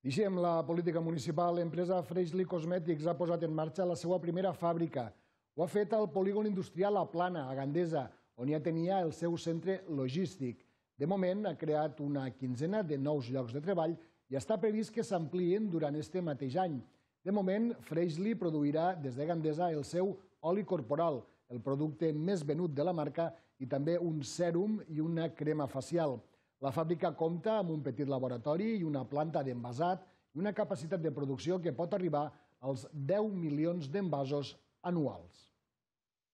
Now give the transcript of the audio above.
Deixem la política municipal. L'empresa Freshly Cosmetics ha posat en marxa la seva primera fàbrica. Ho ha fet al polígon industrial La Plana, a Gandesa, on ja tenia el seu centre logístic. De moment ha creat una quinzena de nous llocs de treball i està previst que s'ampliïn durant este mateix any. De moment, Freshly produirà des de Gandesa el seu oli corporal, el producte més venut de la marca, i també un sèrum i una crema facial. La fàbrica compta amb un petit laboratori i una planta d'envasat i una capacitat de producció que pot arribar als 10 milions d'envasos anuals.